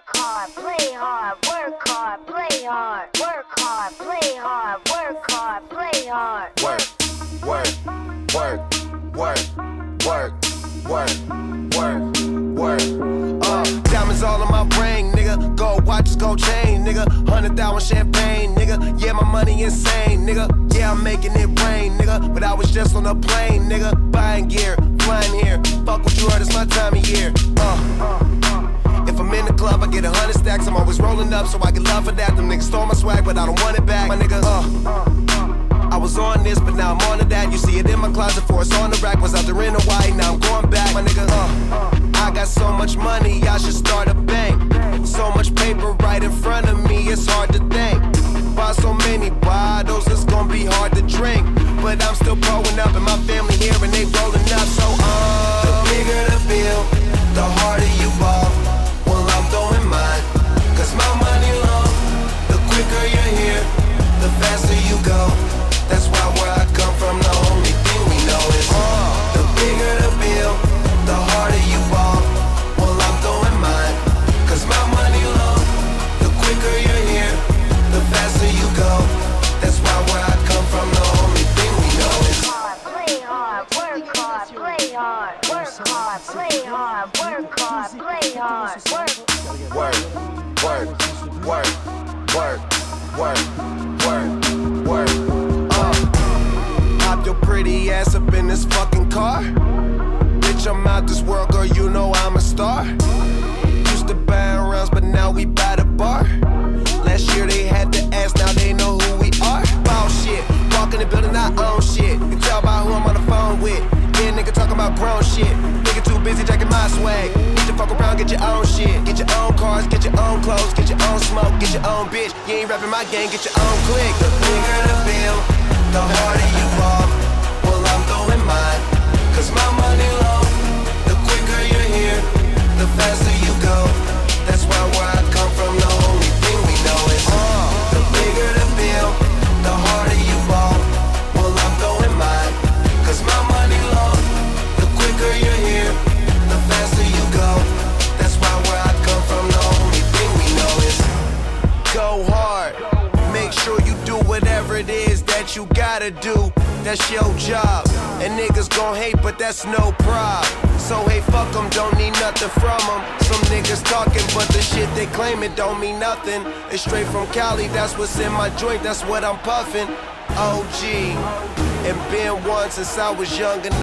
hard, play hard, work hard, play hard, work hard, play hard, work hard, play hard. Work, work, work, work, work, work, work. Diamonds all on my brain, nigga. Gold watches, gold chain, nigga. 100,000 champagne, nigga. Yeah, my money insane, nigga. Yeah, I'm making it rain, nigga. But I was just on a plane, nigga. Buying gear, flying here. Fuck what you heard, it's my time of year. If I'm in the club, I get 100 stacks. I'm always rolling up, so I get love for that. Them niggas stole my swag, but I don't want it back. My nigga, I was on this, but now I'm on to that. You see it in my closet, for it's on the rack. Was out there in Hawaii, now I'm going back. My nigga, I got so much money, I should start a bank. So much paper right in front of me, it's hard to think. Buy so many bottles, it's gonna be hard to drink. But I'm still growing up, and my family here, and they rolling up. So, the bigger the bill, the harder you ball. Well, I'm throwing mine, cause my money long. The quicker you're here, the faster you go. That's why where I come from, the only thing we know is the bigger the bill, the harder you ball. Well, I'm throwing mine, cause my money long. The quicker you're here, the faster you go. That's why where I come from, the only thing we know is Play hard, work hard, play hard, work hard, play hard, work hard, play hard, work, work, work, work, work, work, work. Pop your pretty ass up in this fucking car. Bitch, I'm out this world, girl, you know I'm a star. Used to buy rounds, but now we buy the bar. Last year they had to ask, now they know who we are. Ball shit, walk in the building, I own shit. You can tell by who I'm on the phone with. Yeah, nigga talking about grown shit. Nigga too busy jacking my swag. Get the fuck around, get your own shit. Get your own cars, get your own clothes, get your own smoke, get your own bitch. You ain't rapping my gang, get your own clique. The bigger the bill, the harder you ball. Well, I'm throwing mine, cause my money long. The quicker you're here, the faster you go. That's why where I come from, the only thing we know is the bigger the bill, the harder you ball. Well, I'm throwing mine, cause my money long. The quicker you're here, the faster you go. That's why where I come from, the only thing we know is go hard. Make sure you do whatever it is that you gotta do. That's your job. And niggas gon' hate, but that's no prob. So hey, fuck them, don't need nothing from them. Some niggas talking, but the shit they claim it don't mean nothing. It's straight from Cali, that's what's in my joint, that's what I'm puffin'. OG, and been one since I was young enough.